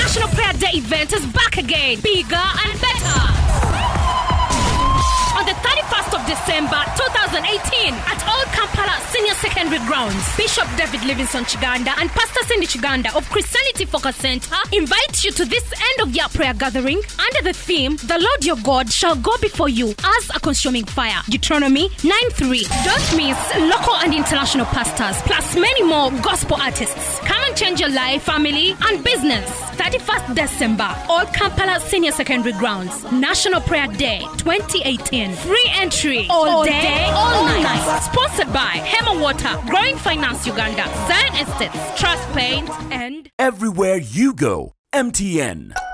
National Prayer Day event is back again, bigger and better. On the 31st of December 2018 at Old Kampala Senior Secondary Grounds, Bishop David Livingston Chiganda and Pastor Cindy Chiganda of Christianity Focus Center invite you to this end-of-year prayer gathering under the theme, The Lord Your God Shall Go Before You as a Consuming Fire, Deuteronomy 9:3. Don't miss local and international pastors, plus many more gospel artists. Come and change your life, family, and business. 31st December, Old Kampala Senior Secondary Grounds, National Prayer Day 2018. Free entry all day, all night. Sponsored by Hema Water, Growing Finance Uganda, Zion Estates, Trust Paint, and everywhere you go, MTN.